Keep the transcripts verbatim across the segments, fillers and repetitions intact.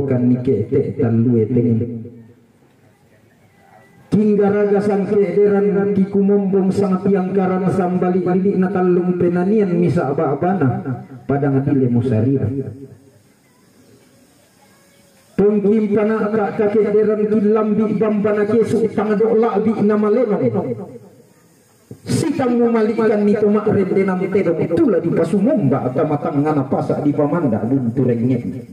kan nike te talue tengen kinggaraga sang kederan kikumombong sang tiangkaran sambali ini natalung penanian misa aba-abana padang adile musarira tongkim pana ka kederan kilambi bambana kesu tangado labi namaleno sitang memalikan nito makren denam tedong itulah di pasumumba atau matang ngana pasa di pamanda bunturengnya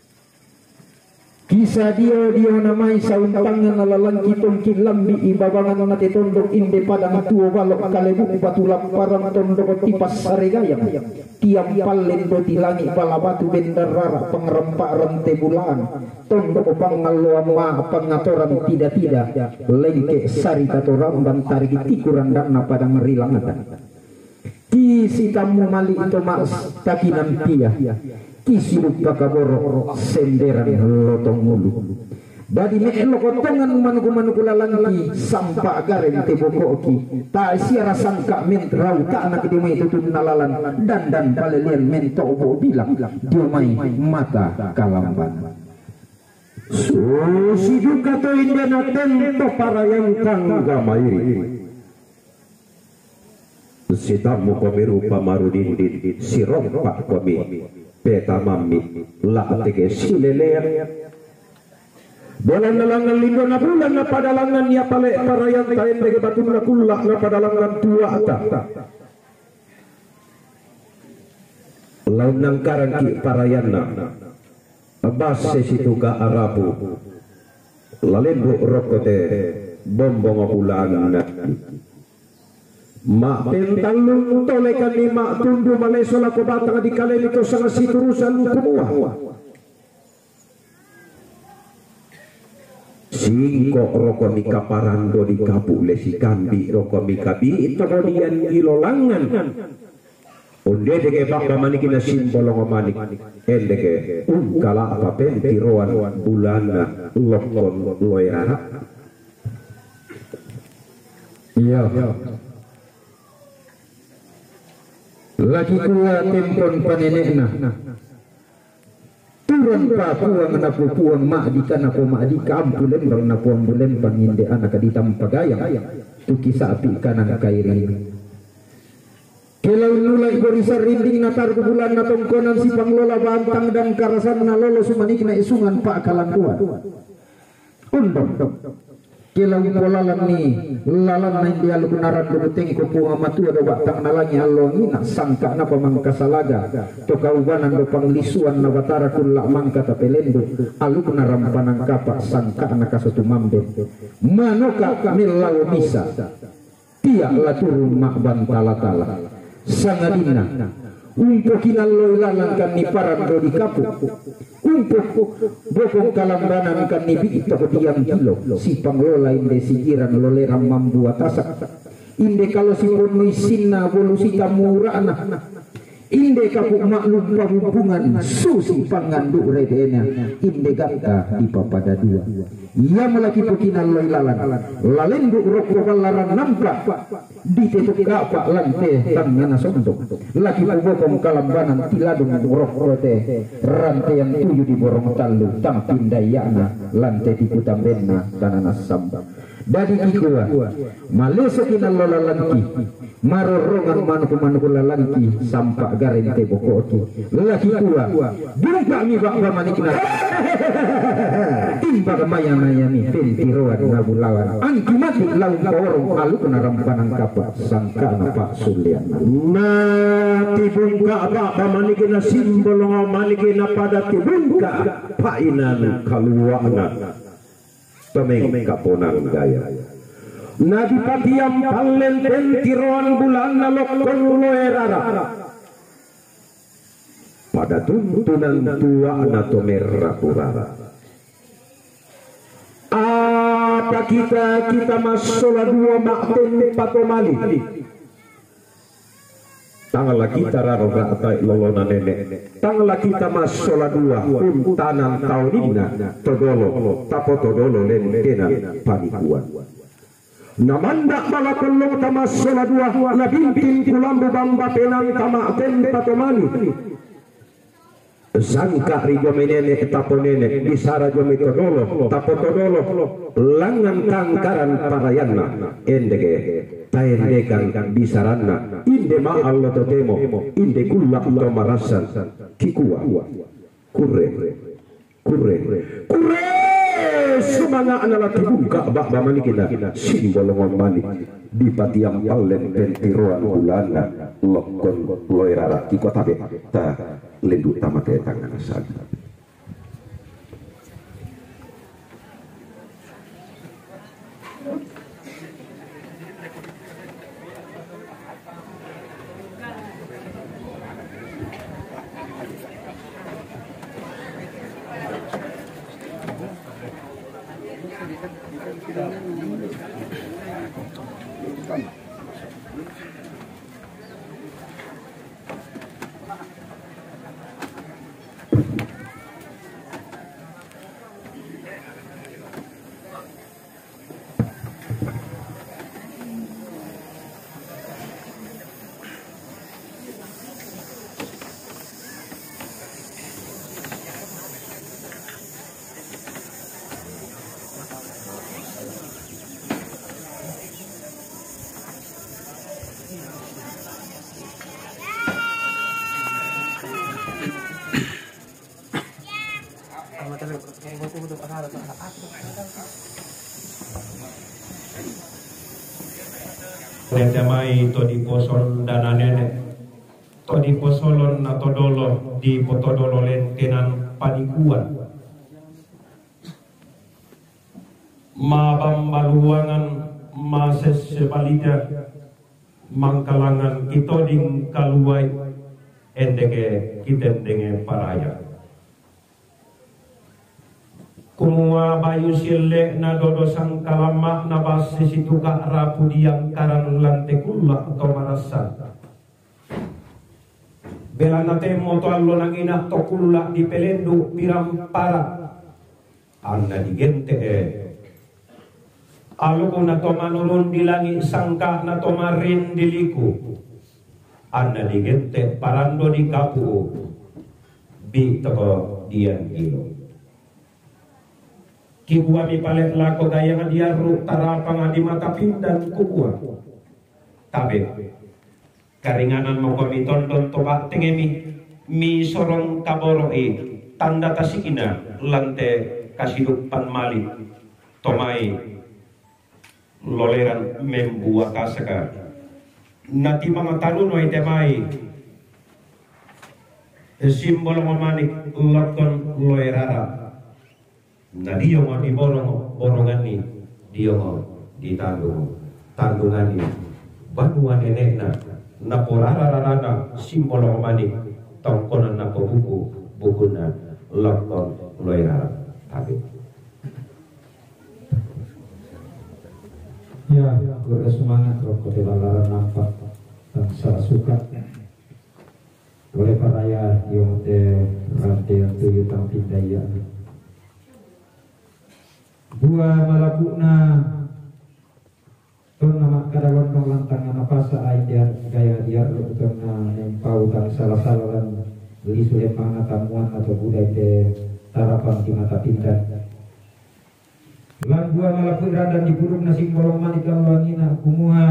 kisah dia dia namai sauntangan alalang kitong kilambi ibabangan na tondok inde padang tuo balok kalebu batu laparan tondok tipas saregayang tiap palen do tilangi palabatu bendarara pengerempak rente bulan tondok pangalo ma pengatoran tidak-tidak lengke sari tatorang dan tarik tikuran dana padang rilangatan kisi tamu mali itu mas takinan pia kisirup bakaboro senderan lotong mulu badi melo kotongan manuku-manuku lalangi sampa garen tebokoki tak siara sangka mentrau tak anak dimai tutun nalalan dan dan palelian mento obo bilang dimai mata kalamban so sidu kato indana tento para yang tangga mairi sitamu komeru pamarudin sirong pak komi peta mami la tege sileleer bolan nalangan lindo na bulan na padalangan ya pale parayan taen tege batu na kulla na padalangan tua ata laun nang karang ki parayan na abas situ ka arabu lalembo rokote bombong bulan na mak pentalung tolekan ni mak tundu malesola ko batang di kalen itu sangat siturusan kumua singko roko ni kaparando di kapu lesi kambi roko mi kabi itu kemudian ilolangan onde deke bakka manikina simbolong manik endeke kala apa pentiroan bulana lokon loyara iya lagi kuat tempon panenekna turun papuang na pupuang mak di kana po mak di kampulen bang na puang bulen panginde anak di tampagayang tu kisah api kanan kairing kelau nulai gorisar rinding natar bulan na tongkonan si panglola bantang dan karasan na lolo sumanik na isungan pak kalanduan undong kelau polalan ni lalan na hindi alu kunaran dumuteng ko po amatu ada batang nalangi alongi na sangka na pamangkasalaga to kaubanan do panglisuan na batara kulla mangka tapelendo alu kunaram panangkapa sangka na kasutumambe manoka milau misa tiak laturun makban tala-tala sangadina untuk kinaloy lalangkan ni paran do di kapu untuk bokong kalambanan kan ni biito ko diyang kilo si panglola inde sigiran loleram mambuat asak inde kalau si ponoy sinna bolu si tamurana inde kapu maklum pahubungan susi pangandu redena inde gata di papada dua ia melaki pukinaloy lalang lalendo rokro balaran nampak di tetuk kapak lante tangan sondok lagi bokong kalambanan tiladung rokro teh rantean tujuh di borong talu tang pindayana lante di kutambenna tanana sambang dari ikua maleso kinalo lalangki marorongan manuku-manuku lalangki sampak garen te bokoki lagi kua jumpa mi bakwa manikna timba kamaya-maya mi pentiroan nabulawan angki mati lau kawarong alu kena rampanang kapak sangka na Pak Sulian na tibungka apa manikina simbolong manikina pada tibungka painan kaluwana temeng kaponang gaya Nabi patiam palen pentiroan bulan nalokon loerara pada tuntunan tua nato merah purara apa kita kita masola dua makten patomali tanggal kita raroga atai lolona nenek tanggal kita masola dua untanan taunina todolo tapo todolo lentena panikuan namanda malakolong tamasola dua labintin kulambu bamba penang tama ten patomani Sangka rijo menene tapo nene bisara jo mitodolo tapo todolo langan kangkaran parayanna endege taendekan bisaranna inde ma Allah totemo inde kulla to marasan kikua kurre kurre kurre semana analat buka bak bamani kita simbol ngomani di patiam palen pentiroan bulana lokon loirara kiko tabe ta lendu tama ke tangan asal. Jamai to di poson dana nenek to di posolon na todolo di potodolo lentenan panikuan ma bambaluangan ma sesebalida mangkalangan ito ding kaluai endege kitendenge paraya kumua bayu sile na dodo sang kalama na basi situ ka rapu diang karan lante kulla to marasa bela na temo to allo nang ina to kulla di pelendu piram para anna di gente e alo ko na to manurun di langit sangka na to marin diliku anna di gente parando di kapu bi to dian ilo kibua mi palet lako gaya ngadiaru tarapang adi mata pindan kubua tabe karinganan mau kami tonton toba tengemi mi sorong kaboro e tanda tasikina lante kasidupan mali tomai loleran membua kasaka nati mga taluno ay temai simbol mamanik lakon loerara na diyo nga di borong borongan ni diyo nga di tandung tandungan ni banuan nenek na naporarararana simbol ng manik tongkonan na po buku buku na lakon loirara tabi ya gue semangat rokok di lalaran nampak dan salah suka oleh paraya yang te rantai tujuh tampil daya buah malakuna ton nama kadawan kong lantangan apa saai dia gaya dia ton nempau kang salah salaran beli sudah pangat tamuan atau budaya te tarapan di mata pintar lan buah malakuna dan diburung nasi bolong manik kalwangina kumua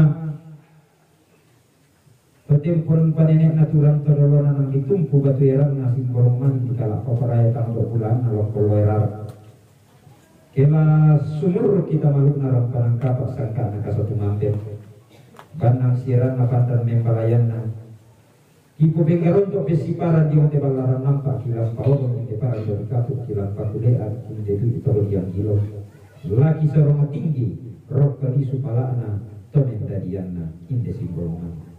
petimpun panenek naturan terlalu nang ditumpu batu erang nasi bolong manik di kalak paparaya tang dua bulan nalok kolwerar kela sumur kita maluk narang panangkapak sangka naka satu mampir banang siran napantan membalayan ibu benggaron to pesiparan di onte balaran nampak kilang pahodong di para dari kapuk kilang pakudean kini dedu itolong yang gilo laki sorong tinggi rok kali supalana tomen tadiana inde simbolongan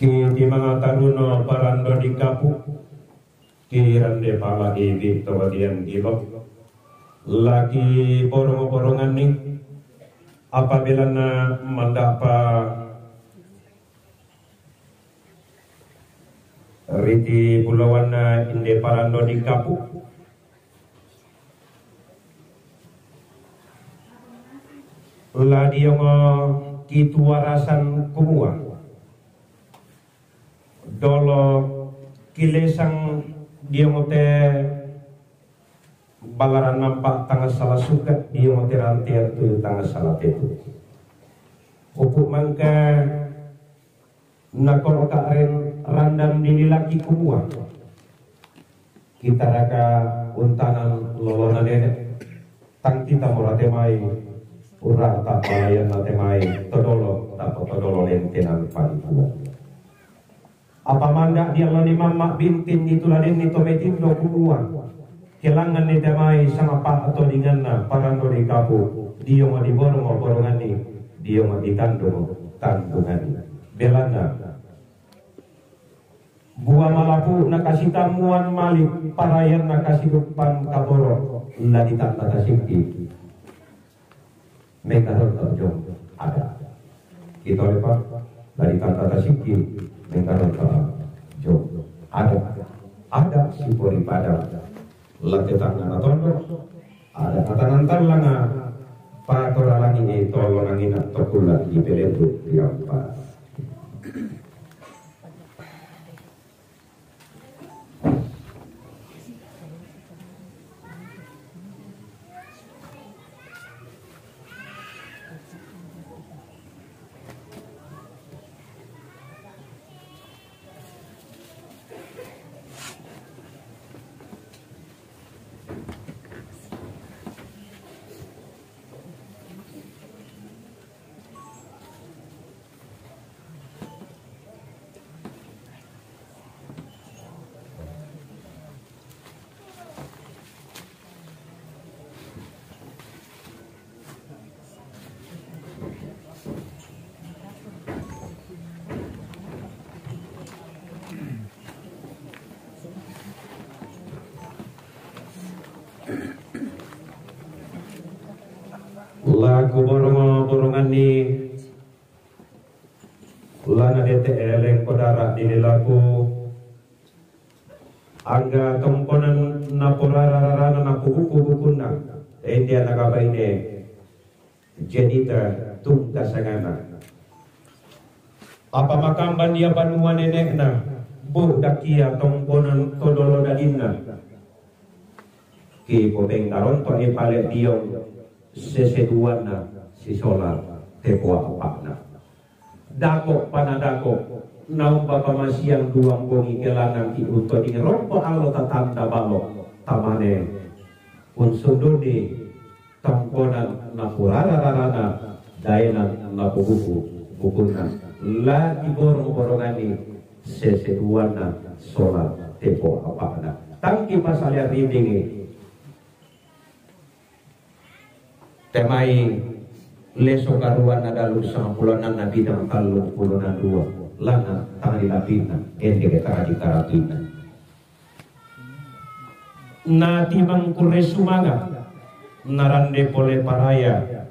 Kiti mga taruno parando di kapu kirande pala ibi tawadian gilok lagi borong-borongan nih apabila na mendapat riti pulauan na inde parando di kapu la dia ngo kituarasan kumua dolo kilesang dia ngote balaran nampak tangga salah suka dia ngote rantian tu tangga salah tetu upuk mangka nakol karen randam dinilaki kumua kita raka untanan lolonan ini tang kita murate mai ura tak palayan nate mai todolo tak todolo lentenan paniku apa manda dia lani mama bintin itu ladin itu metin do kumua kelangan ni temai sama pak atau dinganna parando di kapu dia mau diborong borongan ni dia mau ditandung tandungan belana buah malapu nakasih tamuan malik parayan nakasih depan kaboro la ditanda tasingki mereka terjong ada kita lepas dari tanda tasingki mereka terjong ada ada si pori pada laki tangan tondo ada tangan talanga pa toralangi ni tolong angin tokula di pelentu yang pa lagu borongan ni lana dete eleng kodara dini lagu aga tomponan napurararana napubuku-bukuna India nagabaine jenita tungka sangana apa makamban dia banua nenekna bu dakia tomponan todolo dadinna ki poteng daron to e pale diong seseduana si solar tekoa apakna dako panadako naum bapa masiang duang bongi kelangan ki untuk ini rompo allo tatanda balo tamane unsuduni tamponan napurararana daenan napubuku bukuna la diborong-borongani seseduana solar tekoa apakna tangki pasalya rindingi temai leso karuan ada lusang puluhan nabi dan kalung puluhan dua lana tangi lapina ente kita di karatina na timang kuresumaga narande pole paraya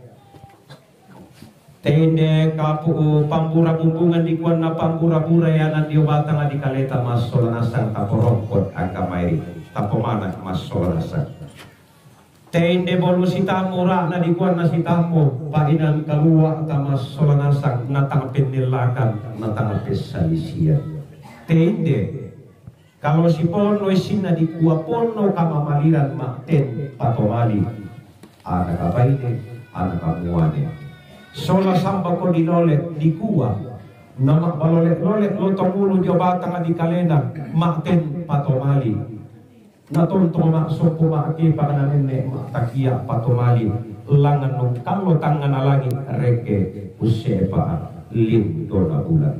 tende kapu pampura hubungan di kuana pampura purayanan di batang di kaleta masola nasang taporongkot angkamai tapomana masola nasang tende bolu sitamu na di kuan na sitamu painan kalua tamas solanasang natang penilakan natang pesalisia tende kalau si pono isina di kuah pono kamamaliran makten patomali anak apa ini anak kamuane sola samba ko di lolet di kuah nama balolet lolet lotong mulu jobatang di kalena makten patomali natontong mak sopo mak ki pakanamin ne mak takia patomali langan nung kalau tangan alangi reke usepa lim dona bulan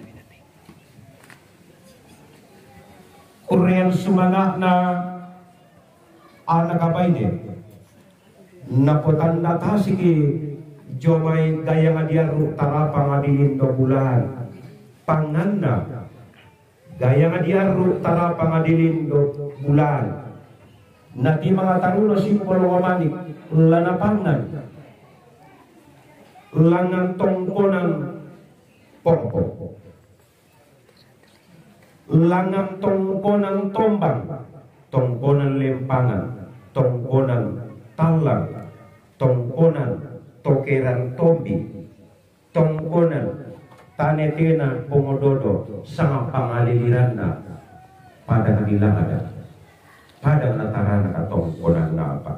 Korean sumanga na anak apa ini napotan datasi ki jomai gaya ngadiaru tarapa ngadilin do bulan panganna gaya nga diaru tara pangadilin do bulan nati mga taruno simbolo wamanik lanapangan langan tongkonan pokpo langan tongkonan tombang tongkonan lempangan tongkonan talang tongkonan tokeran tombi tongkonan tanetena pomododo sangat pangaliliran na pada kanilang ada pada natarana katongkonan na apa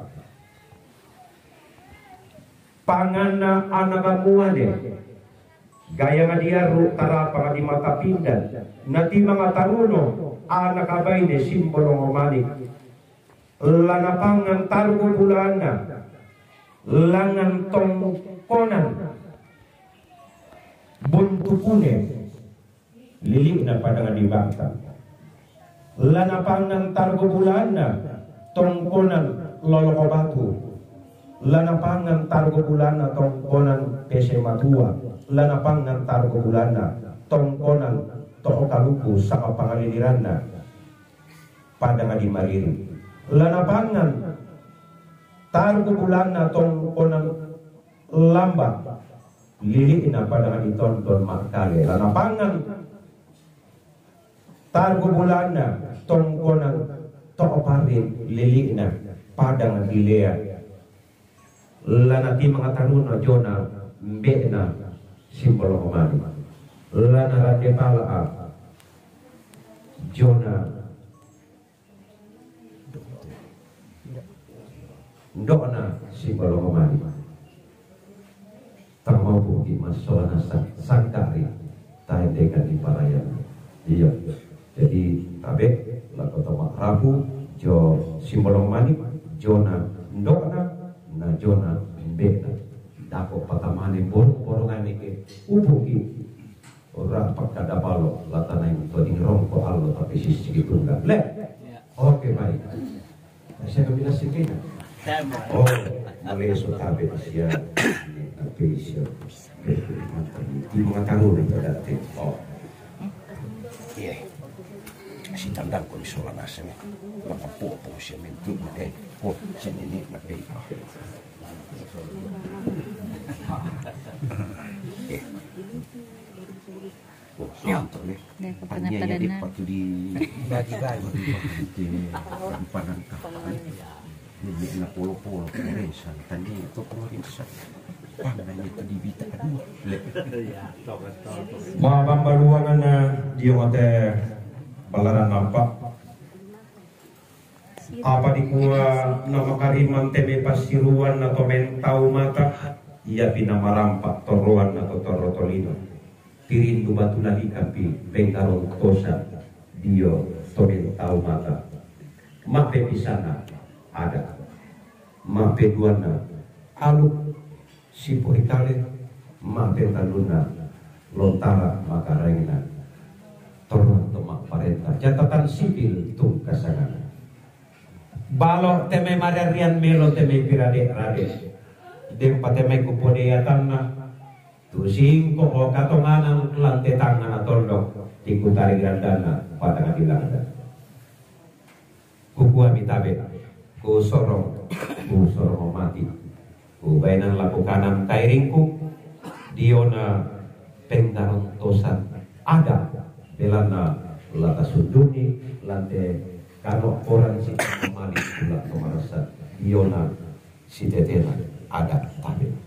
pangana anagamuane gaya nga diaru tarapa di mata pindan nati mga taruno anak abayne simbolo ngomani lanapangan targo bulana langan tongkonan buntukune lilik na pada nga dibangta lanapangan targo bulana tongkonan loloko batu lanapangan targo bulana tongkonan pese matua lanapangan targo bulana tongkonan toko kaluku sama pangaliliranna pada nga di mariri lanapangan targo bulana tongkonan lambak lilik na pada nga ditonton makale lanapangan targo bulana tongkonan toko parin lilik na pada nga dilea lanati mga taruno jona mbena simbolo komani lana rade pala jona ndona simbolo komani tamau buki masolana sangkari taendekan di parayan iya jadi tabe lakota makrabu jo simbolo komani jona ndona na jona mbena dako patamane borong-borongan ke ubuki ora pakada balo latana yang toding rongko allo tapi sisi gitu enggak le oke baik saya kebina sikina oh boleh so tabe sia tapi sia di mga taruno ito dati oh iya si tandang ko iso lang nasa mi makapopo siya minti eh oh siya nini nape eh oh siapa nih hanya di waktu di bagi-bagi di kampanan kapan ini na polo-polo keresan tanya itu pemeriksaan pangan itu di bita aduh mga pambaluangan na di yote balaran nampak apa di kuwa na makariman teme pasiruan na to mentau mata ia pinamarampak toruan na to torotolino tirindu batu lagi kapi bengkarong tosa dio to mentau mata mape pisana ada mape duana aluk sipo ikale mape taluna lontara makarengna toruan tomak parenta catatan sipil tung kasangan balo teme mararian melo teme pirade rade dem pateme kupode yatanna tu singko o katonganan lante tangan atoldo tikutari grandana pada kadilanda kukuan mitabe ku sorong ku sorong mati ku bainan laku kanan kairingku diona penggarong tosan ada belana lata sunduni lante kalau orang si kembali pula kemarasan Yona si tetena ada tapi